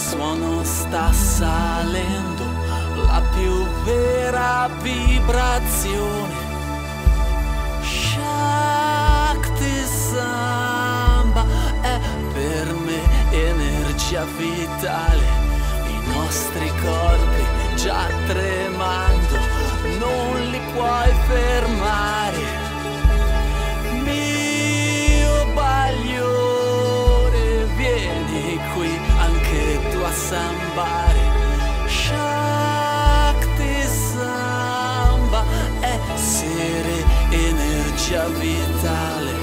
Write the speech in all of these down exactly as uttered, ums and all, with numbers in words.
suono sta salendo, la più vera vibrazione. Shakti Samba è per me energia vitale, i nostri corpi già tremando, non li puoi fermare. Mio bagliore, vieni qui anche tu a sambare. Shakti Samba è essere energia vitale.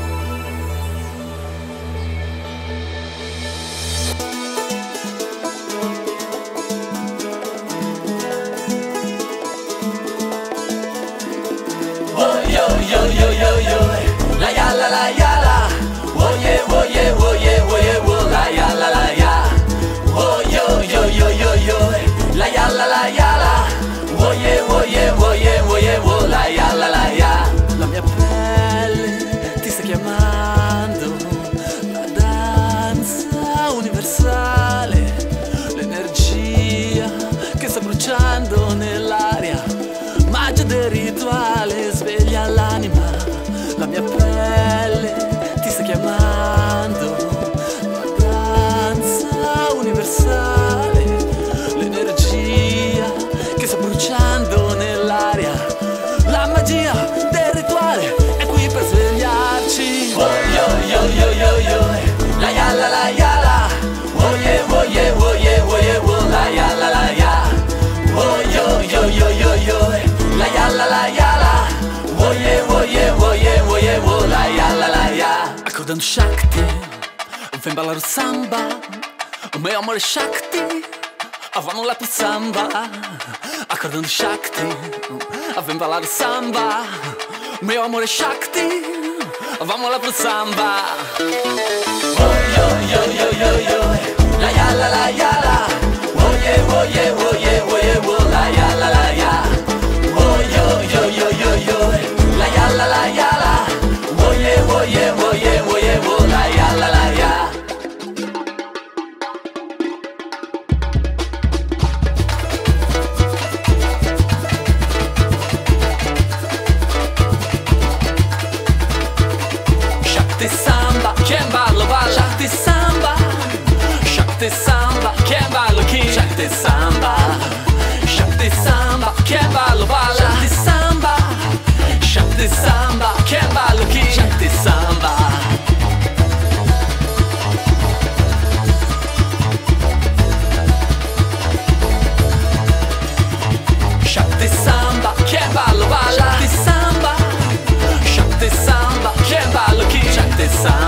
Oh yo yo yo yo yo, la ya la la ya la. Oh yeah oh yeah oh yeah oh yeah oh la ya la la ya. Oh yo yo yo yo yo, la ya la la ya la. Oh yeah oh yeah oh yeah oh yeah oh la ya la la ya. La mia pelle ti sta chiamando, la danza universale, l'energia che sta bruciando nell'aria, magia del rituale, sveglia l'anima. La mia pelle ti sta chiamando, la danza universale, l'energia che sta bruciando nell'aria, la magia del rituale è qui per svegliarci. Oh yo yo yo yo yo, la ya la la ya la. Oh yeah oh yeah oh yeah oh yeah oh la ya la la ya. Oh yo yo yo yo yo, la ya la la ya la. Oh yeah oh yeah oh yeah oh yeah oh la ya la la ya. Accordando Shakti, vem ballar o samba, o meu amor é Shakti, vamos lá pro samba. Accordando Shakti, vem ballar o samba, o meu amor é Shakti, vamos lá pro samba. Oh yo yo yo yo yo, la ya la la ya la. Oh yeah oh yeah oh yeah oh yeah oh la ya la la ya. Oh yo yo yo yo yo, la ya la la ya la. Oh yeah oh yeah oh yeah oh yeah oh la ya la la ya. Shakti Samba, quem ballo balla. Shakti Samba, Shakti Samba, quem ballo chi. Shakti Samba, Shakti Samba, quem ballo balla. Shakti Samba, Shakti Samba, quem ballo chi. Shakti Samba. Shakti Samba, quem ballo balla. Shakti Samba, Shakti Samba, quem ballo chi. Shakti Samba.